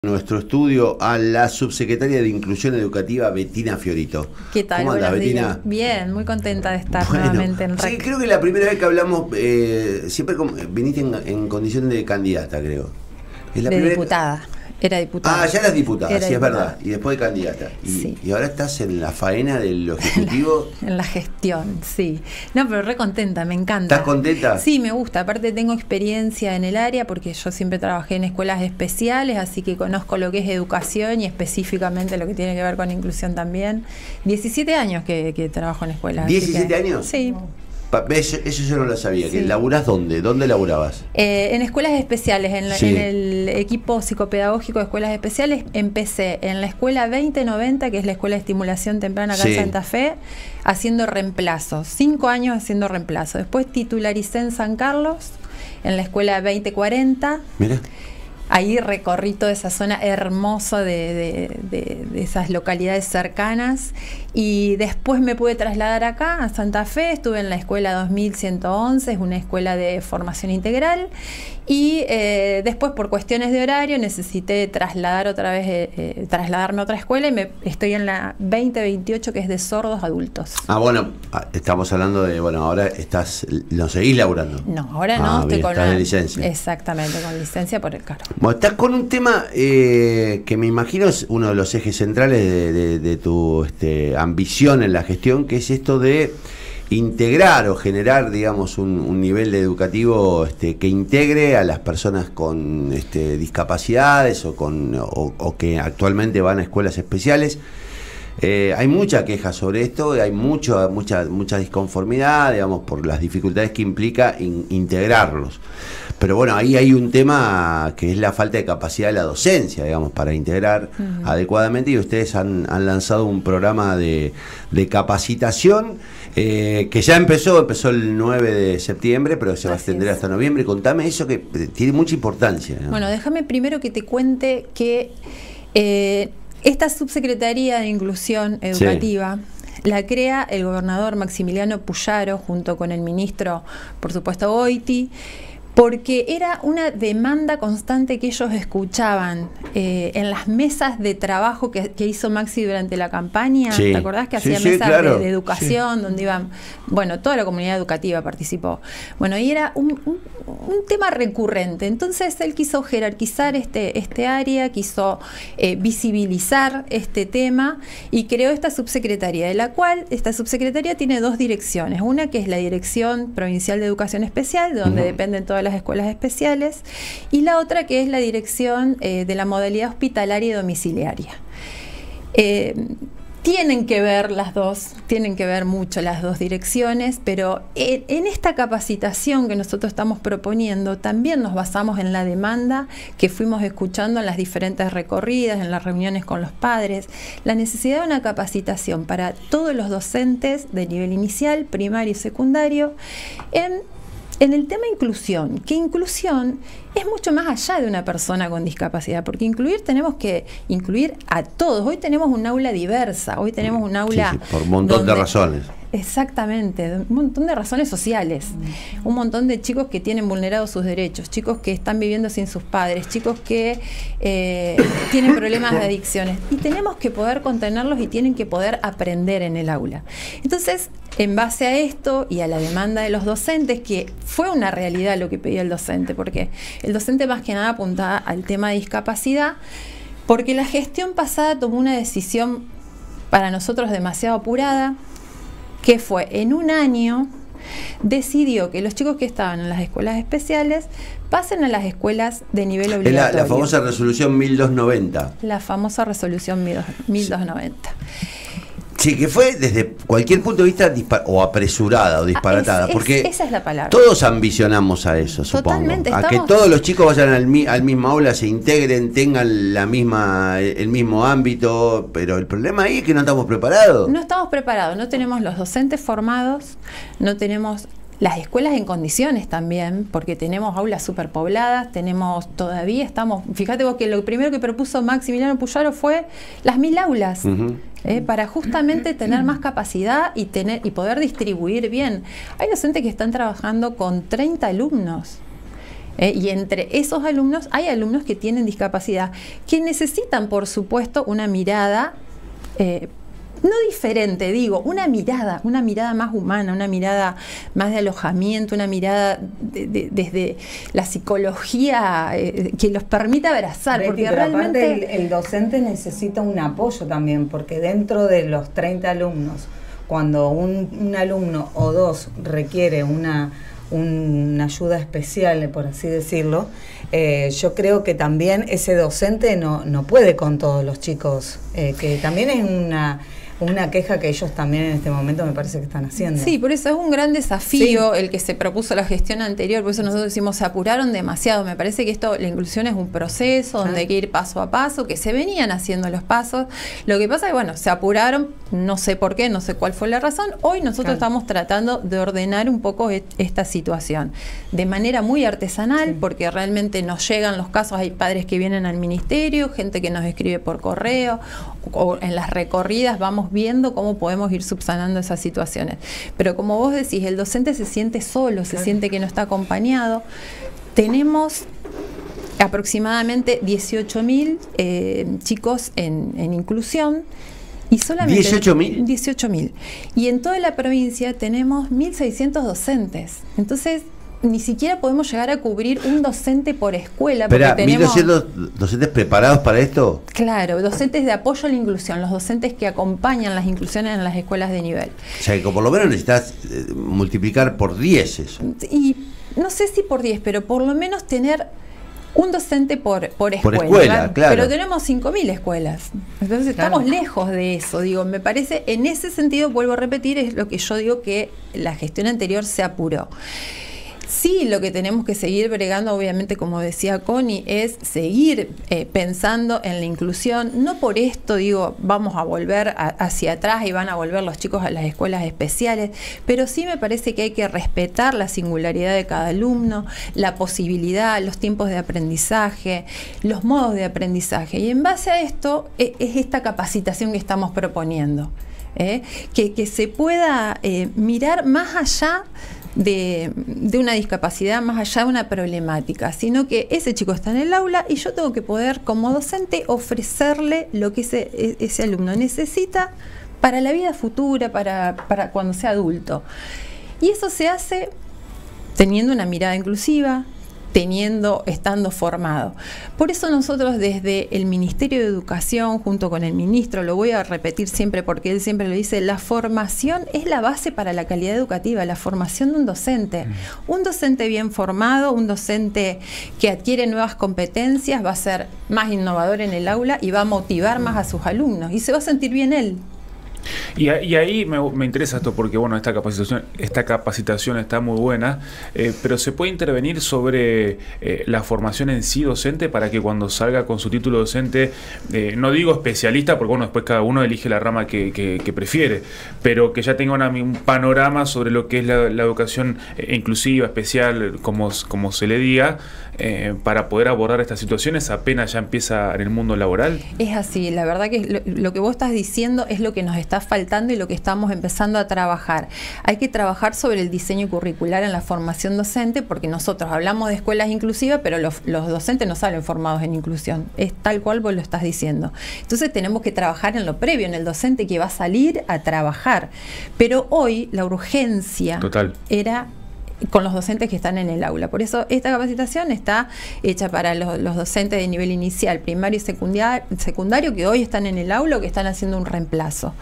Nuestro estudio a la subsecretaria de Inclusión Educativa, Bettina Fiorito. ¿Qué tal? ¿Cómo andás, Bettina? Bien, muy contenta de estar nuevamente en REC. Sí, creo que la primera vez que hablamos, siempre viniste en condición de candidata, creo. Es la de diputada. Era diputada. Ah, ya eras diputada, sí, diputada. Es verdad. Y después de candidata. Sí. Y ahora estás en la faena del Ejecutivo. En la gestión, sí. No, pero re contenta, me encanta. ¿Estás contenta? Sí, me gusta. Aparte tengo experiencia en el área porque yo siempre trabajé en escuelas especiales, así que conozco lo que es educación y específicamente lo que tiene que ver con inclusión también. 17 años que trabajo en escuelas. ¿17 años? Sí. Eso yo no lo sabía. Sí. ¿Laburás dónde? ¿Dónde laburabas? En escuelas especiales, Sí. en el equipo psicopedagógico de escuelas especiales. Empecé en la escuela 2090, que es la escuela de estimulación temprana acá Sí. en Santa Fe, haciendo reemplazos. 5 años haciendo reemplazos. Después titularicé en San Carlos, en la escuela 2040. Mira. Ahí recorrí toda esa zona hermosa de esas localidades cercanas y después me pude trasladar acá a Santa Fe. Estuve en la escuela 2111, es una escuela de formación integral, y después por cuestiones de horario necesité trasladarme a otra escuela y estoy en la 2028, que es de sordos adultos. Ah, bueno, estamos hablando de, ahora ¿no seguís laburando? No, ahora no, estoy con estás de licencia. Exactamente, con licencia por el cargo. Bueno, estás con un tema que me imagino es uno de los ejes centrales de tu ambición en la gestión, que es esto de integrar o generar, digamos, un nivel educativo que integre a las personas con discapacidades o que actualmente van a escuelas especiales. Hay mucha queja sobre esto, hay mucha disconformidad, digamos, por las dificultades que implica integrarlos. Pero bueno, ahí hay un tema que es la falta de capacidad de la docencia, digamos, para integrar adecuadamente, y ustedes han lanzado un programa de capacitación que ya empezó el 9 de septiembre, pero se va a extender hasta noviembre. Contame eso, que tiene mucha importancia, ¿no? Bueno, déjame primero que te cuente que esta subsecretaría de Inclusión Educativa la crea el gobernador Maximiliano Puyaro junto con el ministro, por supuesto, Goiti, porque era una demanda constante que ellos escuchaban en las mesas de trabajo que hizo Maxi durante la campaña. Sí. ¿Te acordás que hacía mesas claro, de educación donde iban, toda la comunidad educativa participó? Bueno, y era un tema recurrente. Entonces él quiso jerarquizar este área, quiso visibilizar este tema y creó esta subsecretaría, de la cual esta subsecretaría tiene dos direcciones. Una que es la Dirección Provincial de Educación Especial, de donde dependen todas las escuelas especiales, y la otra que es la Dirección de la Modalidad Hospitalaria y Domiciliaria. Tienen que ver las dos, tienen que ver mucho las dos direcciones, pero en esta capacitación que nosotros estamos proponiendo también nos basamos en la demanda que fuimos escuchando en las diferentes recorridas, en las reuniones con los padres, la necesidad de una capacitación para todos los docentes de nivel inicial, primario y secundario en el tema inclusión, que inclusión es mucho más allá de una persona con discapacidad, porque tenemos que incluir a todos. Hoy tenemos un aula diversa, hoy tenemos un aula... Sí, por un montón de razones. Exactamente, un montón de razones sociales, un montón de chicos que tienen vulnerados sus derechos, chicos que están viviendo sin sus padres, chicos que tienen problemas de adicciones, y tenemos que poder contenerlos y tienen que poder aprender en el aula. Entonces, en base a esto y a la demanda de los docentes, que fue una realidad lo que pedía el docente, porque el docente más que nada apuntaba al tema de discapacidad, porque la gestión pasada tomó una decisión para nosotros demasiado apurada, que fue en un año decidió que los chicos que estaban en las escuelas especiales pasen a las escuelas de nivel obligatorio. La famosa resolución 1290. La famosa resolución 1290. Sí, que fue desde cualquier punto de vista o apresurada o disparatada, porque esa es la palabra. Todos ambicionamos a eso, Totalmente, supongo. A que todos los chicos vayan al mismo aula, se integren, tengan el mismo ámbito, pero el problema ahí es que no estamos preparados. No estamos preparados, no tenemos los docentes formados, no tenemos las escuelas en condiciones también, porque tenemos aulas superpobladas, fíjate vos que lo primero que propuso Maximiliano Puyaro fue las 1000 aulas. Para justamente tener más capacidad y poder distribuir bien. Hay docentes que están trabajando con 30 alumnos Y entre esos alumnos hay alumnos que tienen discapacidad, que necesitan, por supuesto, una mirada no diferente, digo, una mirada más humana, una mirada más de alojamiento, una mirada desde la psicología que los permita abrazar, Betty, porque pero realmente aparte el docente necesita un apoyo también, porque dentro de los 30 alumnos, cuando un alumno o dos requiere una ayuda especial, por así decirlo, yo creo que también ese docente no puede con todos los chicos, que también es una queja que ellos también en este momento me parece que están haciendo. Sí, por eso es un gran desafío el que se propuso la gestión anterior, por eso nosotros decimos se apuraron demasiado. Me parece que la inclusión es un proceso donde hay que ir paso a paso, que se venían haciendo los pasos. Lo que pasa es que, bueno, se apuraron, no sé por qué, no sé cuál fue la razón. Hoy nosotros estamos tratando de ordenar un poco esta situación de manera muy artesanal, porque realmente nos llegan los casos, hay padres que vienen al ministerio, gente que nos escribe por correo, o en las recorridas vamos viendo cómo podemos ir subsanando esas situaciones. Pero como vos decís, el docente se siente solo, se siente que no está acompañado. Tenemos aproximadamente 18.000 chicos en inclusión. Y solamente 18.000. 18.000. Y en toda la provincia tenemos 1.600 docentes. Entonces, ni siquiera podemos llegar a cubrir un docente por escuela. Espera, tenemos 1.200 docentes preparados para esto. Claro, docentes de apoyo a la inclusión, los docentes que acompañan las inclusiones en las escuelas de nivel. O sea, que por lo menos necesitas multiplicar por 10 eso. Y no sé si por 10, pero por lo menos tener un docente por escuela. Por escuela, claro. Pero tenemos 5.000 escuelas. Entonces estamos lejos de eso. Digo, me parece, en ese sentido, vuelvo a repetir, es lo que yo digo que la gestión anterior se apuró. Sí, lo que tenemos que seguir bregando, obviamente, como decía Connie, es seguir pensando en la inclusión. No por esto, digo, vamos a volver hacia atrás y van a volver los chicos a las escuelas especiales, pero sí me parece que hay que respetar la singularidad de cada alumno, la posibilidad, los tiempos de aprendizaje, los modos de aprendizaje. Y en base a esto es esta capacitación que estamos proponiendo, que se pueda mirar más allá de una discapacidad, más allá de una problemática, sino que ese chico está en el aula y yo tengo que poder, como docente, ofrecerle lo que ese alumno necesita para la vida futura, para cuando sea adulto. Y eso se hace teniendo una mirada inclusiva, estando formado. Por eso nosotros desde el Ministerio de Educación, junto con el ministro, lo voy a repetir siempre porque él siempre lo dice, la formación es la base para la calidad educativa, la formación de un docente. Un docente bien formado, un docente que adquiere nuevas competencias, va a ser más innovador en el aula y va a motivar más a sus alumnos y se va a sentir bien él. Y ahí me interesa esto porque, bueno, esta capacitación está muy buena, pero ¿se puede intervenir sobre la formación en sí docente para que cuando salga con su título docente, no digo especialista, porque bueno, después cada uno elige la rama que prefiere, pero que ya tenga un panorama sobre lo que es la educación inclusiva, especial, como se le diga, para poder abordar estas situaciones apenas ya empieza en el mundo laboral? Es así, la verdad que lo que vos estás diciendo es lo que nos está faltando y lo que estamos empezando a trabajar. Hay que trabajar sobre el diseño curricular en la formación docente, porque nosotros hablamos de escuelas inclusivas, pero los docentes no salen formados en inclusión. Es tal cual vos lo estás diciendo. Entonces tenemos que trabajar en lo previo, en el docente que va a salir a trabajar. Pero hoy la urgencia era con los docentes que están en el aula. Por eso esta capacitación está hecha para los docentes de nivel inicial, primario y secundario que hoy están en el aula o que están haciendo un reemplazo.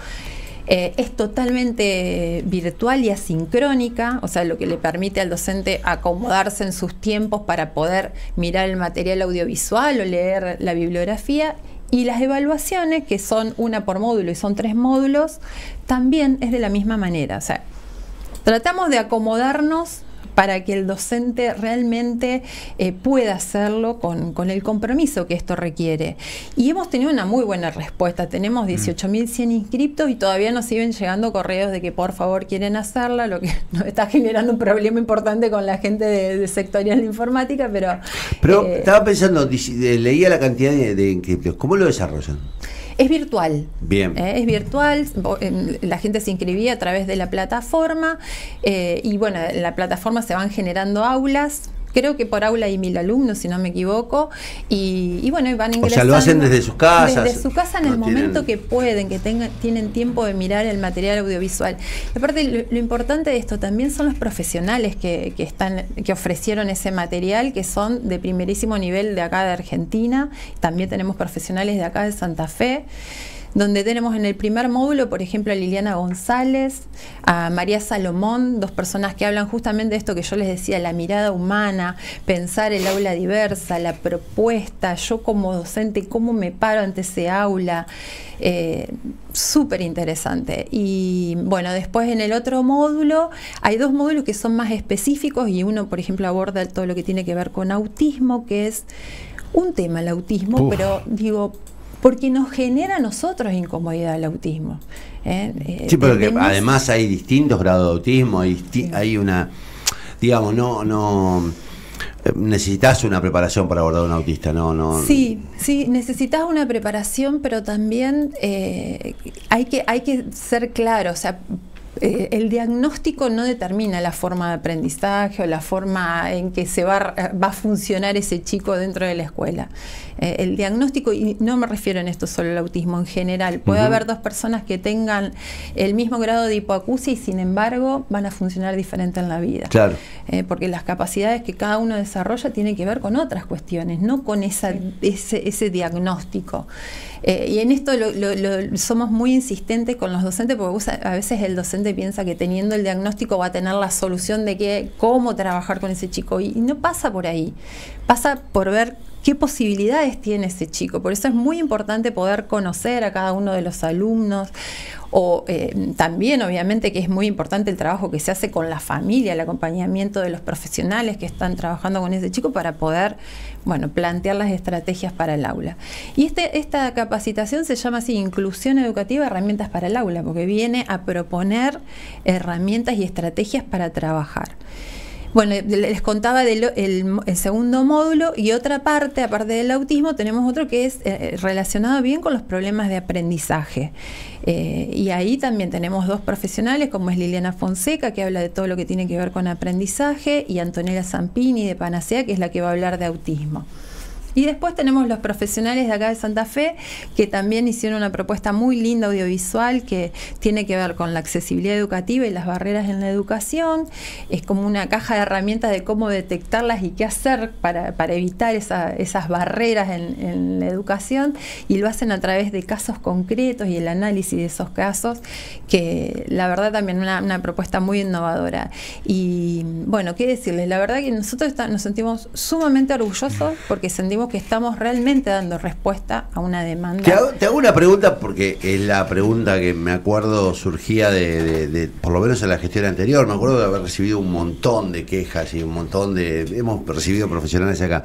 Es totalmente virtual y asincrónica, o sea, lo que le permite al docente acomodarse en sus tiempos para poder mirar el material audiovisual o leer la bibliografía. Y las evaluaciones, que son una por módulo y son 3 módulos, también es de la misma manera. O sea, tratamos de acomodarnos para que el docente realmente pueda hacerlo con el compromiso que esto requiere. Y hemos tenido una muy buena respuesta. Tenemos 18.100 inscriptos y todavía nos siguen llegando correos de que por favor quieren hacerla, lo que nos está generando un problema importante con la gente de sectorial de informática, pero estaba pensando, leía la cantidad de inscriptos. ¿Cómo lo desarrollan? Es virtual. Bien. Es virtual, la gente se inscribía a través de la plataforma y bueno, en la plataforma se van generando aulas creo que por aula hay 1000 alumnos, si no me equivoco, y bueno, van ingresando. O sea, lo hacen desde sus casas. Desde su casa en el momento que pueden, que tienen tiempo de mirar el material audiovisual. Y aparte, lo importante de esto también son los profesionales que ofrecieron ese material, que son de primerísimo nivel de acá de Argentina. También tenemos profesionales de acá de Santa Fe, donde tenemos en el primer módulo, por ejemplo, a Liliana González, a María Salomón, 2 personas que hablan justamente de esto que yo les decía, la mirada humana, pensar el aula diversa, la propuesta, yo como docente, cómo me paro ante ese aula. Súper interesante. Y bueno, después en el otro módulo hay 2 módulos que son más específicos, y uno, por ejemplo, aborda todo lo que tiene que ver con autismo, que es un tema, el autismo, pero digo, porque nos genera a nosotros incomodidad el autismo. Sí, pero que además hay distintos grados de autismo, hay una, digamos, no necesitas una preparación para abordar a un autista, no. Sí, necesitas una preparación, pero también hay que ser claro, o sea, el diagnóstico no determina la forma de aprendizaje o la forma en que va a funcionar ese chico dentro de la escuela. El diagnóstico, y no me refiero en esto solo al autismo, en general, puede haber 2 personas que tengan el mismo grado de hipoacusia y sin embargo van a funcionar diferente en la vida. Claro. Porque las capacidades que cada uno desarrolla tienen que ver con otras cuestiones, no con ese diagnóstico. Y en esto somos muy insistentes con los docentes, porque a veces el docente piensa que teniendo el diagnóstico va a tener la solución de cómo trabajar con ese chico, y no pasa por ahí, pasa por ver qué posibilidades tiene ese chico. Por eso es muy importante poder conocer a cada uno de los alumnos, o también obviamente que es muy importante el trabajo que se hace con la familia, el acompañamiento de los profesionales que están trabajando con ese chico para poder, bueno, plantear las estrategias para el aula. Y esta capacitación se llama así, Inclusión Educativa, Herramientas para el Aula, porque viene a proponer herramientas y estrategias para trabajar. Bueno, les contaba el segundo módulo, y otra parte, aparte del autismo, tenemos otro que es relacionado bien con los problemas de aprendizaje. Y ahí también tenemos 2 profesionales, como es Liliana Fonseca, que habla de todo lo que tiene que ver con aprendizaje, y Antonella Zampini de Panacea, que es la que va a hablar de autismo. Y después tenemos los profesionales de acá de Santa Fe, que también hicieron una propuesta muy linda audiovisual que tiene que ver con la accesibilidad educativa y las barreras en la educación. Es como una caja de herramientas de cómo detectarlas y qué hacer para evitar esas barreras en la educación, y lo hacen a través de casos concretos y el análisis de esos casos, que la verdad también una propuesta muy innovadora. Y bueno, qué decirles, la verdad que nosotros nos sentimos sumamente orgullosos porque sentimos que estamos realmente dando respuesta a una demanda. Te hago una pregunta, porque es la pregunta que me acuerdo surgía de por lo menos en la gestión anterior. Me acuerdo de haber recibido un montón de quejas y hemos recibido profesionales acá.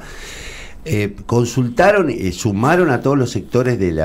Consultaron, sumaron a todos los sectores de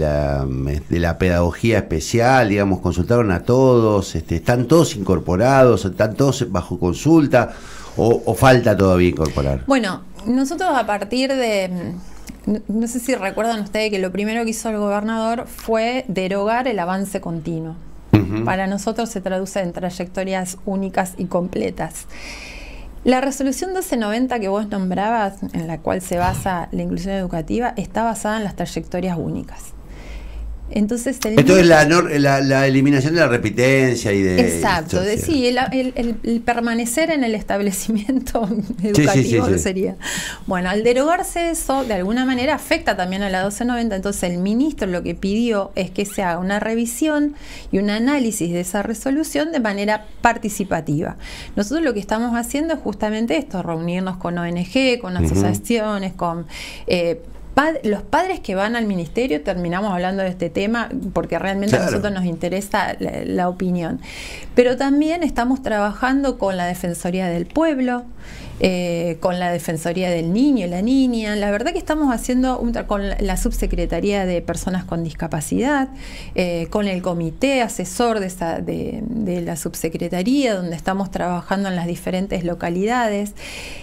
la pedagogía especial, digamos, consultaron a todos, están todos incorporados, están todos bajo consulta, o falta todavía incorporar. Bueno, nosotros a partir de, no sé si recuerdan ustedes que lo primero que hizo el gobernador fue derogar el avance continuo. Para nosotros se traduce en trayectorias únicas y completas. La resolución 1290 que vos nombrabas, en la cual se basa la inclusión educativa, está basada en las trayectorias únicas. Entonces, esto es la eliminación de la repitencia y de... Exacto, sí, el permanecer en el establecimiento educativo, sí. Sería. Bueno, al derogarse eso, de alguna manera afecta también a la 1290, entonces el ministro lo que pidió es que se haga una revisión y un análisis de esa resolución de manera participativa. Nosotros lo que estamos haciendo es justamente esto, reunirnos con ONG, con asociaciones, con... los padres que van al ministerio, terminamos hablando de este tema porque realmente a nosotros nos interesa la opinión, pero también estamos trabajando con la Defensoría del Pueblo, con la Defensoría del Niño y la Niña. La verdad que estamos haciendo con la Subsecretaría de Personas con Discapacidad, con el comité asesor de la Subsecretaría, donde estamos trabajando en las diferentes localidades.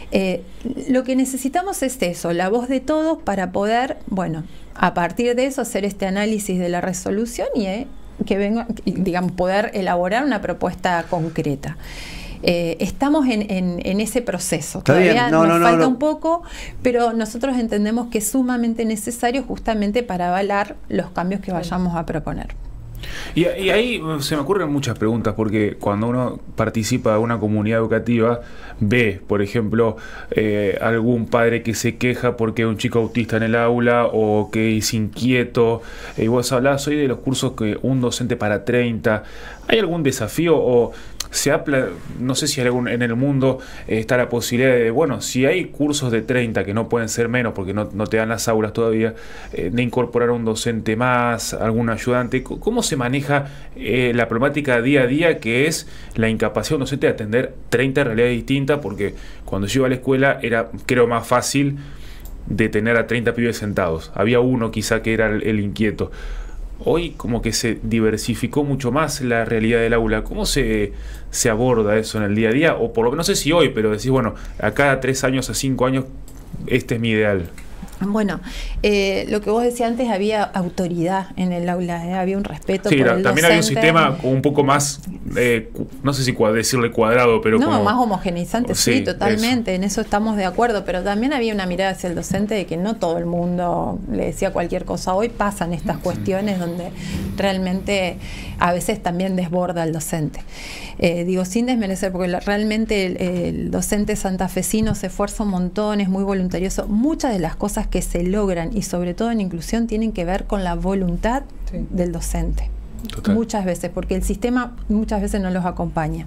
Lo que necesitamos es eso, la voz de todos, para poder, bueno, a partir de eso hacer este análisis de la resolución y que venga, digamos, poder elaborar una propuesta concreta. Estamos en ese proceso. Está Todavía bien. nos falta un poco, pero nosotros entendemos que es sumamente necesario justamente para avalar los cambios que vayamos a proponer. Y ahí se me ocurren muchas preguntas, porque cuando uno participa de una comunidad educativa, ve, por ejemplo, algún padre que se queja porque hay un chico autista en el aula o que es inquieto, y vos hablás hoy de los cursos que un docente para 30. ¿Hay algún desafío o no sé si en el mundo está la posibilidad de, bueno, si hay cursos de 30 que no pueden ser menos porque no te dan las aulas todavía, de incorporar a un docente más, algún ayudante? ¿Cómo se maneja la problemática día a día, que es la incapacidad de un docente de atender 30 realidades distintas? Porque cuando yo iba a la escuela era, creo, más fácil de tener a 30 pibes sentados. Había uno quizá que era el inquieto. Hoy como que se diversificó mucho más la realidad del aula. ¿Cómo se aborda eso en el día a día? O por lo menos, no sé si hoy, pero decís, bueno, a cada 3 años, a 5 años, este es mi ideal. Bueno, lo que vos decías antes, había autoridad en el aula, había un respeto por el también docente. había un sistema un poco más, no sé si decirle cuadrado, pero como más homogeneizante, sí, totalmente, en eso estamos de acuerdo, pero también había una mirada hacia el docente de que no todo el mundo le decía cualquier cosa. Hoy pasan estas cuestiones donde realmente a veces también desborda el docente. Digo, sin desmerecer, porque realmente el docente santafesino se esfuerza un montón, es muy voluntarioso. Muchas de las cosas que se logran, y sobre todo en inclusión, tienen que ver con la voluntad del docente. Total. Muchas veces, porque el sistema muchas veces no los acompaña.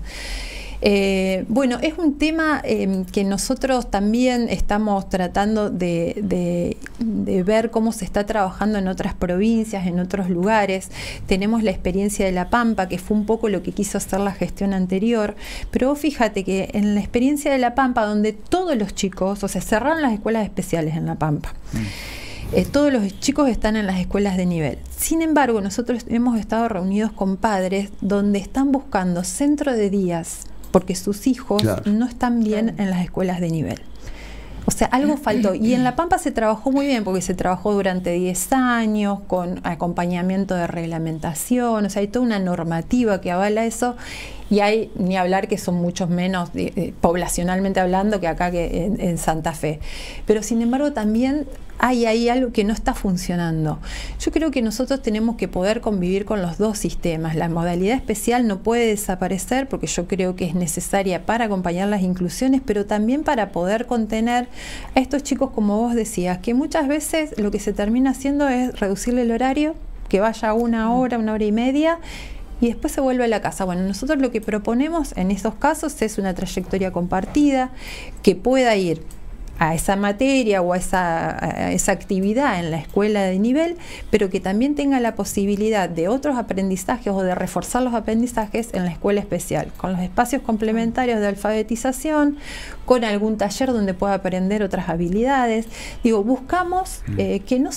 Bueno, es un tema que nosotros también estamos tratando de ver cómo se está trabajando en otras provincias, en otros lugares. Tenemos la experiencia de La Pampa, que fue un poco lo que quiso hacer la gestión anterior, pero vos fíjate que en la experiencia de La Pampa, donde todos los chicos, o sea, cerraron las escuelas especiales en La Pampa. Todos los chicos están en las escuelas de nivel. Sin embargo, nosotros hemos estado reunidos con padres donde están buscando centro de días porque sus hijos no están bien en las escuelas de nivel. O sea, algo faltó. Y en La Pampa se trabajó muy bien, porque se trabajó durante 10 años con acompañamiento de reglamentación. O sea, hay toda una normativa que avala eso. Y hay, ni hablar, que son muchos menos poblacionalmente hablando que acá que en Santa Fe. Pero sin embargo también hay algo que no está funcionando. Yo creo que nosotros tenemos que poder convivir con los dos sistemas. La modalidad especial no puede desaparecer, porque yo creo que es necesaria para acompañar las inclusiones, pero también para poder contener a estos chicos, como vos decías, que muchas veces lo que se termina haciendo es reducirle el horario, que vaya a 1 hora, 1 hora y media, y después se vuelve a la casa. Bueno, nosotros lo que proponemos en esos casos es una trayectoria compartida, que pueda ir a esa materia o a esa actividad en la escuela de nivel, pero que también tenga la posibilidad de otros aprendizajes o de reforzar los aprendizajes en la escuela especial, con los espacios complementarios de alfabetización, con algún taller donde pueda aprender otras habilidades. Digo, buscamos que no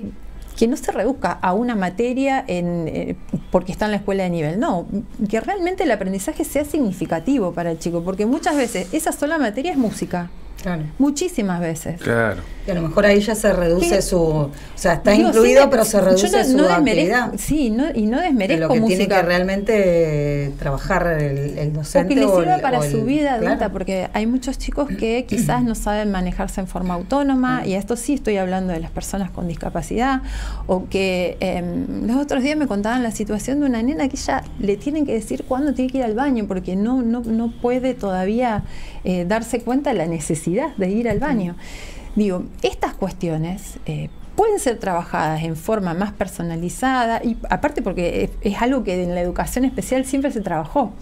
se reduzca a una materia porque está en la escuela de nivel. No, que realmente el aprendizaje sea significativo para el chico, porque muchas veces esa sola materia es música. Claro. Muchísimas veces. Claro. Y a lo mejor ahí ya se reduce o sea, está incluido, pero se reduce su actividad. Sí, y no desmerezco lo que música. Tiene que realmente trabajar el docente. O que le sirva para su vida adulta, porque hay muchos chicos que quizás no saben manejarse en forma autónoma, y a esto sí estoy hablando de las personas con discapacidad, o que los otros días me contaban la situación de una nena que ya le tienen que decir cuándo tiene que ir al baño, porque no puede todavía darse cuenta de la necesidad de ir al baño. Digo, estas cuestiones pueden ser trabajadas en forma más personalizada, y aparte porque es algo que en la educación especial siempre se trabajó.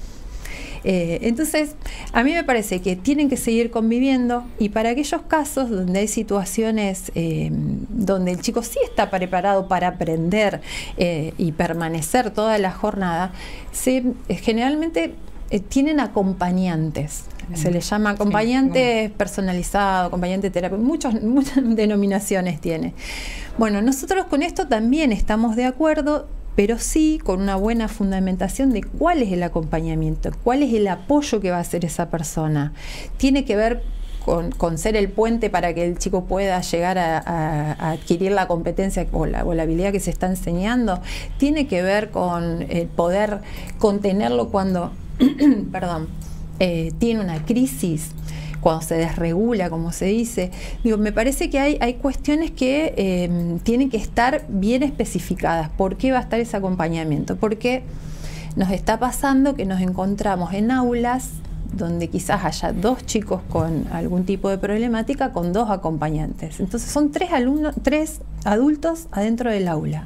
Entonces, a mí me parece que tienen que seguir conviviendo, y para aquellos casos donde hay situaciones donde el chico sí está preparado para aprender y permanecer toda la jornada, generalmente tienen acompañantes. Se les llama acompañante personalizado, acompañante terapéutico, muchas denominaciones tiene. Bueno, nosotros con esto también estamos de acuerdo, pero sí con una buena fundamentación de cuál es el acompañamiento, cuál es el apoyo que va a hacer esa persona. Tiene que ver con ser el puente para que el chico pueda llegar a adquirir la competencia o la habilidad que se está enseñando. Tiene que ver con el poder contenerlo cuando tiene una crisis, cuando se desregula, como se dice, digo, me parece que hay cuestiones que tienen que estar bien especificadas. ¿Por qué va a estar ese acompañamiento? Porque nos está pasando que nos encontramos en aulas donde quizás haya 2 chicos con algún tipo de problemática con 2 acompañantes. Entonces son 3 adultos adentro del aula.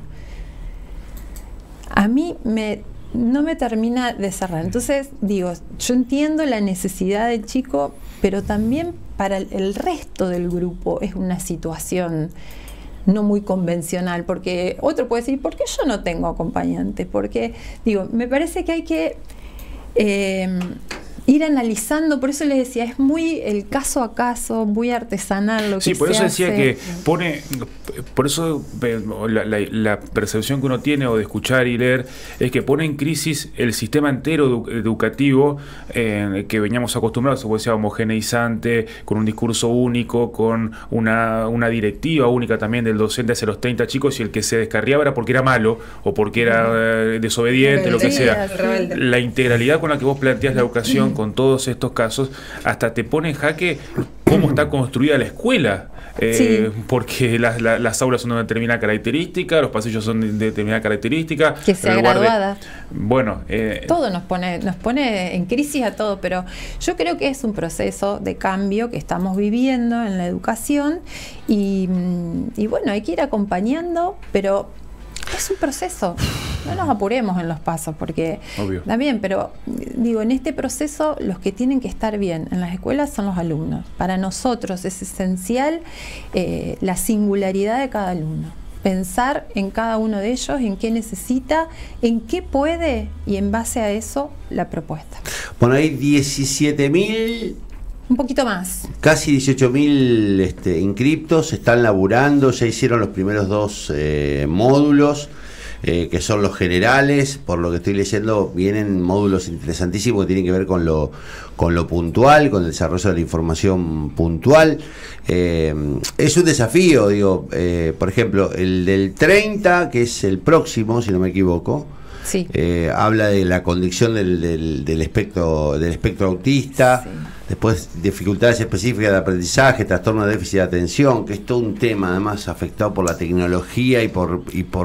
A mí no me termina de cerrar. Entonces digo, yo entiendo la necesidad del chico, pero también para el resto del grupo es una situación no muy convencional, porque otro puede decir, ¿por qué yo no tengo acompañante? Porque, digo, me parece que hay que ir analizando, por eso les decía, es muy el caso a caso, muy artesanal lo que se hace. Sí, por eso decía que pone, por eso la percepción que uno tiene o de escuchar y leer es que pone en crisis el sistema entero educativo que veníamos acostumbrados, como decía, homogeneizante, con un discurso único, con una directiva única también del docente hacia los 30 chicos, y el que se descarriaba era porque era malo o porque era desobediente, lo que sea. La integralidad con la que vos planteás la educación con todos estos casos, hasta te pone en jaque cómo está construida la escuela, porque las aulas son de una determinada característica, los pasillos son de determinada característica, que sea graduada. Bueno, todo nos pone en crisis a todo, pero yo creo que es un proceso de cambio que estamos viviendo en la educación y bueno, hay que ir acompañando, pero es un proceso, no nos apuremos en los pasos, porque obvio. También, pero digo, en este proceso los que tienen que estar bien en las escuelas son los alumnos. Para nosotros es esencial la singularidad de cada alumno, pensar en cada uno de ellos, en qué necesita, en qué puede, y en base a eso la propuesta. Bueno, hay 17.000... Un poquito más. Casi 18.000 inscriptos, están laburando, ya hicieron los primeros 2 módulos, que son los generales. Por lo que estoy leyendo, vienen módulos interesantísimos que tienen que ver con lo puntual, con el desarrollo de la información puntual. Es un desafío, digo, por ejemplo, el del 30, que es el próximo, si no me equivoco. Sí. Habla de la condición del espectro autista. Sí. Después, dificultades específicas de aprendizaje, trastorno de déficit de atención, que es todo un tema además afectado por la tecnología y por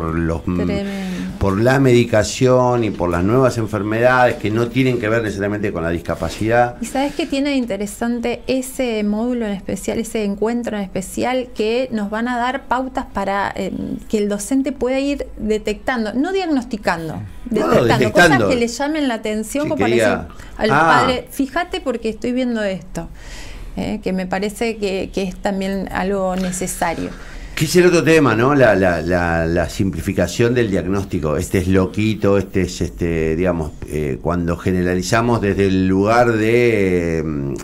la medicación y por las nuevas enfermedades que no tienen que ver necesariamente con la discapacidad. ¿Y sabes qué tiene de interesante ese módulo en especial, ese encuentro en especial, que nos van a dar pautas para que el docente pueda ir detectando, no diagnosticando, detectando cosas que le llamen la atención, sí, como para decir a los padres, fíjate porque estoy viendo esto, que me parece que es también algo necesario. Que es el otro tema, ¿no? La simplificación del diagnóstico. Este es loquito, este es digamos, cuando generalizamos desde el lugar de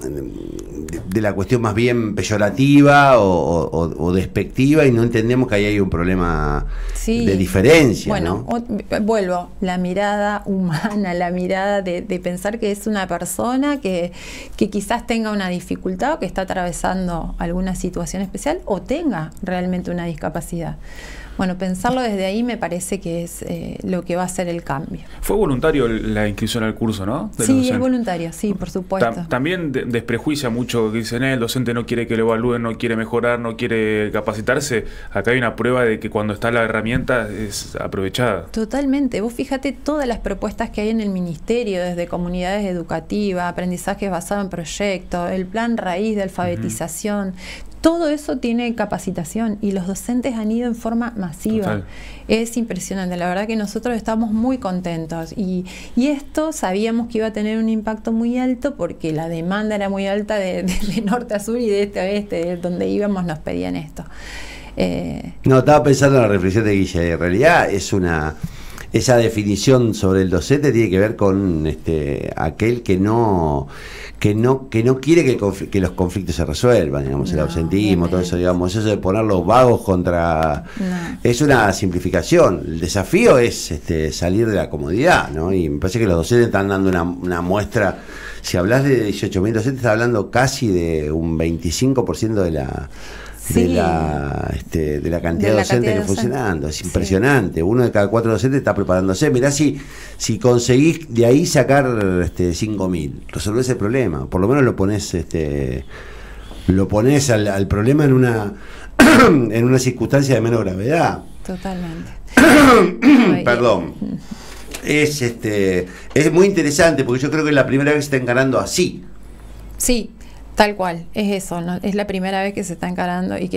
la cuestión más bien peyorativa o despectiva, y no entendemos que ahí hay un problema de diferencia. Bueno, ¿no? Vuelvo, la mirada humana, la mirada de pensar que es una persona que quizás tenga una dificultad o que está atravesando alguna situación especial o tenga realmente una discapacidad. Bueno, pensarlo desde ahí me parece que es lo que va a ser el cambio. Fue voluntario la inscripción al curso, ¿no? Sí, es voluntario, sí, por supuesto. También desprejuicia mucho, que dicen, el docente no quiere que lo evalúen, no quiere mejorar, no quiere capacitarse. Acá hay una prueba de que cuando está la herramienta es aprovechada. Totalmente. Vos fíjate todas las propuestas que hay en el ministerio, desde comunidades educativas, aprendizaje basado en proyectos, el plan raíz de alfabetización. Todo eso tiene capacitación y los docentes han ido en forma masiva. Total. Es impresionante, la verdad que nosotros estamos muy contentos y esto sabíamos que iba a tener un impacto muy alto porque la demanda era muy alta de norte a sur y de este a oeste, de donde íbamos nos pedían esto. No, estaba pensando en la reflexión de Guille, en realidad esa definición sobre el docente tiene que ver con aquel que no quiere que los conflictos se resuelvan, digamos, el ausentismo, todo eso, digamos, eso de poner los vagos contra... Es una simplificación. El desafío es salir de la comodidad, ¿no? Y me parece que los docentes están dando una muestra. Si hablas de 18.000 docentes, estás hablando casi de un 25% Sí. de la cantidad de docentes que funcionando. Es impresionante. Uno de cada 4 docentes está preparándose. Mirá si conseguís de ahí sacar 5.000, resolvés el problema. Por lo menos lo pones al problema en una circunstancia de menor gravedad. Totalmente. Perdón. Es muy interesante porque yo creo que es la primera vez que se está encarando así. Sí, tal cual, es eso, ¿no? Es la primera vez que se está encarando y que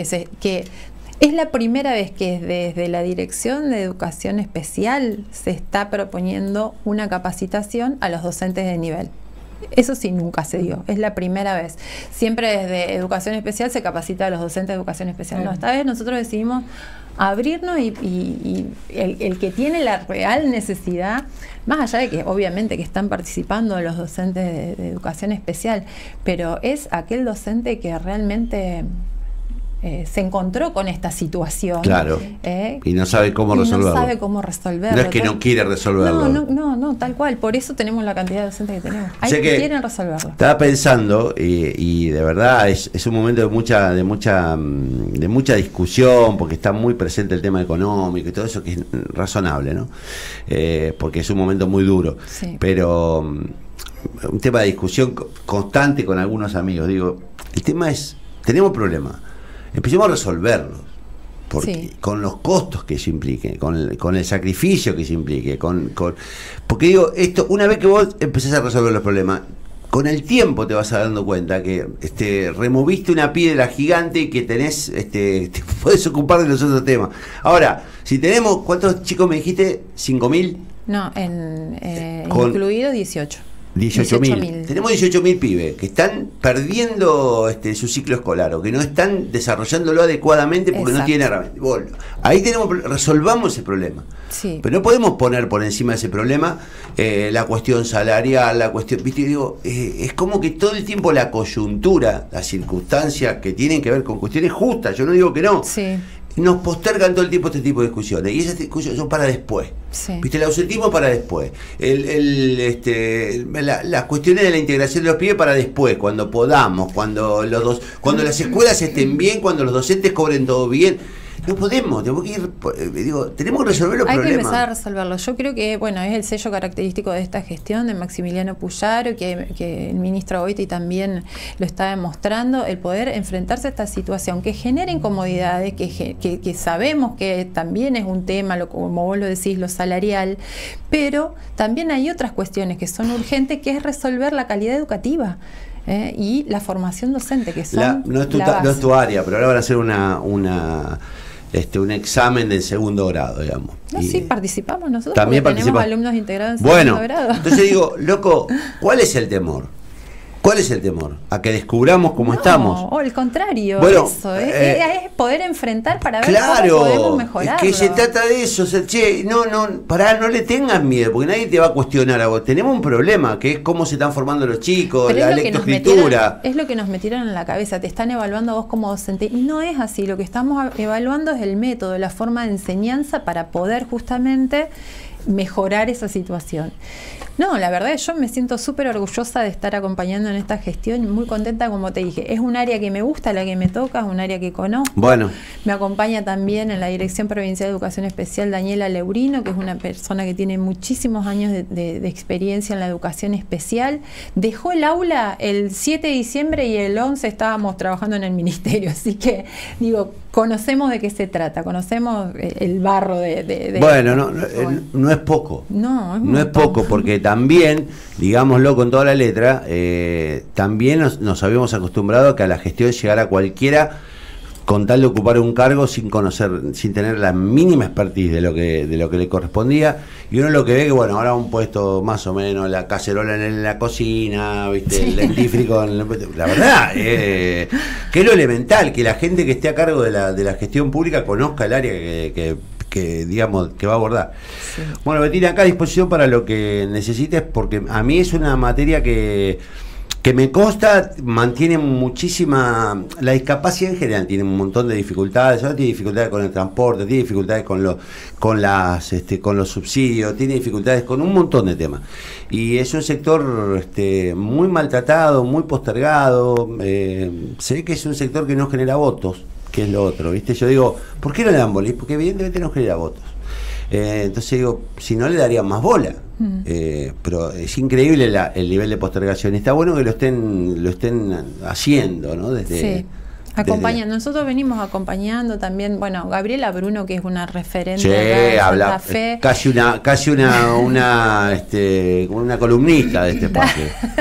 es la primera vez que desde la Dirección de Educación Especial se está proponiendo una capacitación a los docentes de nivel. Eso sí, nunca se dio, es la primera vez. Siempre desde Educación Especial se capacita a los docentes de Educación Especial. No, esta vez nosotros decidimos abrirnos y el que tiene la real necesidad, más allá de que obviamente que están participando los docentes de Educación Especial, pero es aquel docente que realmente se encontró con esta situación. Claro. Y no sabe cómo resolverlo. No sabe cómo resolverlo. No es que no quiere resolverlo. No, tal cual. Por eso tenemos la cantidad de docentes que tenemos. Hay que quieren resolverlo. Estaba pensando, y de verdad es un momento de mucha discusión, porque está muy presente el tema económico y todo eso, que es razonable, ¿no? Porque es un momento muy duro. Sí. Pero un tema de discusión constante con algunos amigos. Digo, el tema es, tenemos problemas. Empecemos a resolverlos, porque con los costos que eso implique, con el sacrificio que eso implique, porque digo, esto, una vez que vos empezás a resolver los problemas, con el tiempo te vas dando cuenta que removiste una piedra gigante y que tenés, te podés ocupar de los otros temas. Ahora, si tenemos, ¿cuántos chicos me dijiste? ¿5.000? No, incluido 18. 18.000. Tenemos 18.000 pibes que están perdiendo su ciclo escolar o que no están desarrollándolo adecuadamente porque no tienen herramientas. Bueno, ahí resolvamos ese problema. Sí. Pero no podemos poner por encima de ese problema la cuestión salarial, la cuestión, ¿viste? Digo, es como que todo el tiempo la coyuntura, las circunstancias que tienen que ver con cuestiones justas, yo no digo que no. Sí. Nos postergan todo el tiempo este tipo de discusiones y esas discusiones son para después. Sí. ¿Viste? El ausentismo para después, las cuestiones de la integración de los pibes para después, cuando podamos, cuando las escuelas estén bien, cuando los docentes cobren todo bien. No podemos, tenemos que resolver los problemas. Hay que empezar a resolverlos. Yo creo que, bueno, es el sello característico de esta gestión de Maximiliano Puyaro, que el ministro Goiti también lo está demostrando, el poder enfrentarse a esta situación que genera incomodidades, que sabemos que también es un tema, como vos lo decís, lo salarial, pero también hay otras cuestiones que son urgentes, que es resolver la calidad educativa. Y la formación docente, que son no es tu área, pero ahora van a hacer un examen del segundo grado, digamos. No, sí, participamos nosotros. También tenemos alumnos integrados en segundo grado. Entonces digo, loco, ¿cuál es el temor? ¿Cuál es el temor? ¿A que descubramos cómo estamos? O al contrario, bueno, eso. Es poder enfrentar para ver cómo podemos mejorar. Es que se trata de eso. No le tengas miedo, porque nadie te va a cuestionar a vos. Tenemos un problema, que es cómo se están formando los chicos, la lectoescritura. Es lo que nos metieron en la cabeza. Te están evaluando a vos como docente. Y no es así. Lo que estamos evaluando es el método, la forma de enseñanza para poder justamente mejorar esa situación. No, la verdad es que yo me siento súper orgullosa de estar acompañando en esta gestión, muy contenta, como te dije. Es un área que me gusta, la que me toca, es un área que conozco. Bueno. Me acompaña también en la Dirección Provincial de Educación Especial Daniela Leurino, que es una persona que tiene muchísimos años de experiencia en la educación especial. Dejó el aula el 7 de diciembre y el 11 estábamos trabajando en el ministerio, así que, digo, conocemos de qué se trata, conocemos el barro de bueno, no es poco. No es poco, porque también, digámoslo con toda la letra, también nos habíamos acostumbrado a que a la gestión llegara cualquiera con tal de ocupar un cargo sin tener la mínima expertise de lo que le correspondía, y uno lo que ve que, bueno, ahora un puesto más o menos, la cacerola en la cocina, ¿viste? El dentífrico la verdad, que es lo elemental, que la gente que esté a cargo de la gestión pública conozca el área que digamos que va a abordar. Sí. Bueno, Betina, acá a disposición para lo que necesites, porque a mí es una materia que me consta, mantiene muchísima, la discapacidad en general tiene un montón de dificultades, ahora tiene dificultades con el transporte, tiene dificultades con los subsidios, tiene dificultades con un montón de temas, y es un sector muy maltratado, muy postergado, se ve que es un sector que no genera votos, que es lo otro, ¿viste? Yo digo, ¿por qué no le dan bola? Porque evidentemente no genera votos. Entonces digo, si no le darían más bola. Pero es increíble el nivel de postergación. Está bueno que lo estén haciendo, ¿no? Sí. Acompañando, nosotros venimos acompañando también, bueno, Gabriela Bruno, que es una referente de Santa Fe. Casi una columnista de este espacio.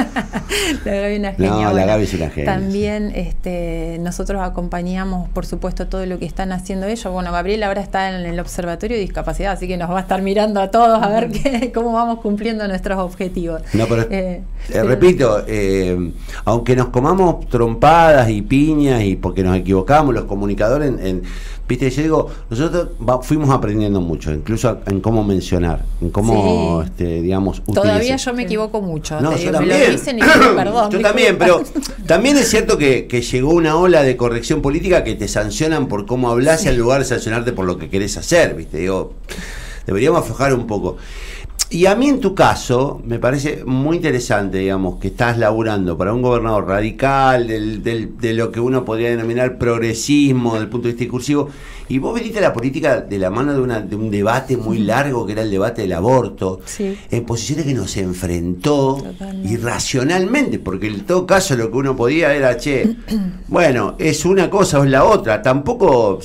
La Gaby es una genia. No, la Gaby es una genia. También nosotros acompañamos, por supuesto, todo lo que están haciendo ellos. Bueno, Gabriela ahora está en el Observatorio de Discapacidad, así que nos va a estar mirando a todos a ver cómo vamos cumpliendo nuestros objetivos. No, pero repito, aunque nos comamos trompadas y piñas y porque nos equivocamos los comunicadores viste, yo digo, nosotros fuimos aprendiendo mucho, incluso en cómo mencionar, en cómo digamos todavía utilizar. Yo me equivoco mucho, no, yo también. me lo dicen y digo, perdón. Yo también, pero también es cierto que llegó una ola de corrección política que te sancionan por cómo hablas en lugar de sancionarte por lo que querés hacer, viste, digo, deberíamos aflojar un poco. Y a mí en tu caso me parece muy interesante, digamos, que estás laburando para un gobernador radical, de lo que uno podría denominar progresismo desde el punto de vista discursivo, y vos viniste a la política de la mano de un debate muy largo, que era el debate del aborto, en posiciones que nos enfrentó irracionalmente, porque en todo caso lo que uno podía era, bueno, es una cosa o es la otra, tampoco,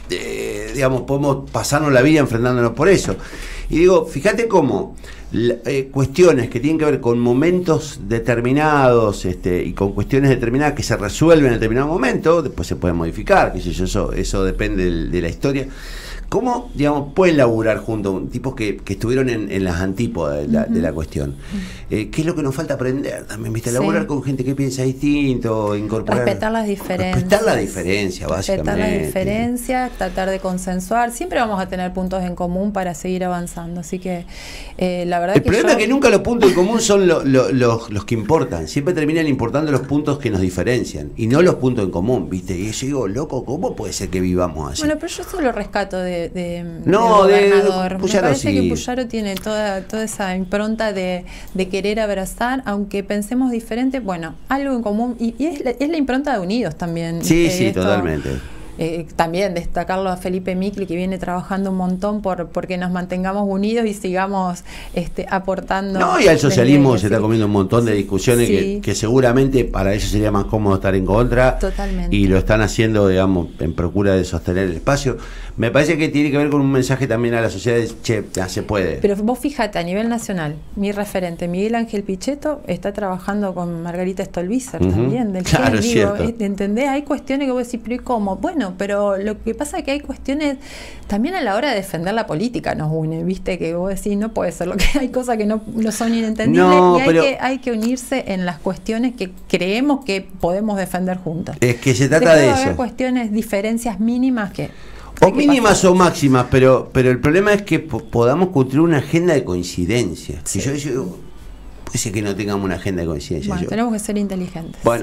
digamos, podemos pasarnos la vida enfrentándonos por eso. Y digo, fíjate cómo cuestiones que tienen que ver con momentos determinados y con cuestiones determinadas que se resuelven en determinado momento, después se pueden modificar, qué sé yo, eso depende de la historia. ¿Cómo, digamos, pueden laburar juntos tipos que estuvieron en las antípodas de la cuestión? ¿Qué es lo que nos falta aprender también? ¿Viste? Laburar con gente que piensa distinto, incorporar... Respetar las diferencias. Respetar la diferencia, básicamente. Respetar las diferencias, tratar de consensuar. Siempre vamos a tener puntos en común para seguir avanzando. Así que la verdad el problema es que nunca los puntos en común son los que importan. Siempre terminan importando los puntos que nos diferencian y no los puntos en común, ¿viste? Y yo digo, loco, ¿cómo puede ser que vivamos así? Bueno, pero yo solo rescato de gobernador. Me parece que Puyaro tiene toda esa impronta de querer abrazar, aunque pensemos diferente, bueno, algo en común, y es la impronta de Unidos también. Sí, totalmente. También destacarlo a Felipe Micli, que viene trabajando un montón porque nos mantengamos unidos y sigamos aportando. No, y al socialismo se está comiendo un montón de discusiones que seguramente para ellos sería más cómodo estar en contra. Totalmente. Y lo están haciendo, digamos, en procura de sostener el espacio. Me parece que tiene que ver con un mensaje también a la sociedad de, ya se puede. Pero vos fíjate, a nivel nacional, mi referente, Miguel Ángel Pichetto, está trabajando con Margarita Stolbizer también, del claro, digo, ¿entendés? Hay cuestiones que vos decís, pero ¿y cómo? Bueno, pero lo que pasa es que hay cuestiones también a la hora de defender la política nos une, viste, que vos decís no puede ser, lo que hay cosas que no son inentendibles, hay que unirse en las cuestiones que creemos que podemos defender juntas. Es que se trata de eso. Hay cuestiones, diferencias mínimas que o mínimas o máximas, pero el problema es que podamos construir una agenda de coincidencia. Si yo puede ser que no tengamos una agenda de coincidencia. Bueno, tenemos que ser inteligentes. Bueno,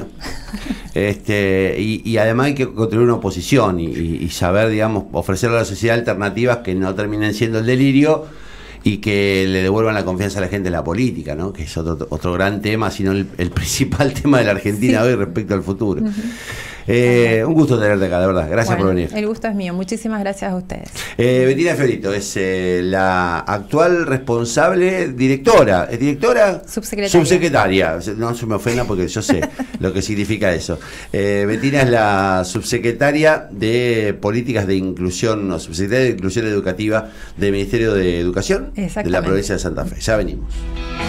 y además hay que construir una oposición y saber, digamos, ofrecerle a la sociedad alternativas que no terminen siendo el delirio y que le devuelvan la confianza a la gente en la política, ¿no? Que es otro gran tema, sino el principal tema de la Argentina hoy respecto al futuro. Un gusto tenerte acá, de verdad. Gracias por venir. El gusto es mío. Muchísimas gracias a ustedes. Bettina Fiorito es la actual responsable, directora. ¿Es directora? Subsecretaria. No se me ofenda porque yo sé lo que significa eso. Bettina es la subsecretaria de Políticas de Inclusión, o subsecretaria de Inclusión Educativa del Ministerio de Educación de la provincia de Santa Fe. Ya venimos.